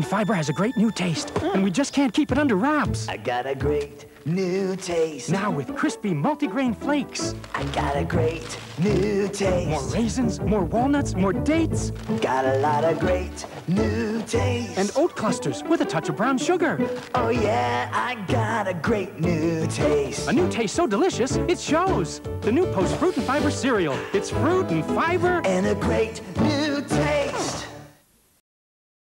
Fibre has a great new taste, and we just can't keep it under wraps. I got a great new taste. Now with crispy multigrain flakes. I got a great new taste. More raisins, more walnuts, more dates. Got a lot of great new taste. And oat clusters with a touch of brown sugar. Oh yeah, I got a great new taste. A new taste so delicious, it shows. The new Post Fruit and Fibre cereal. It's fruit and fiber. And a great new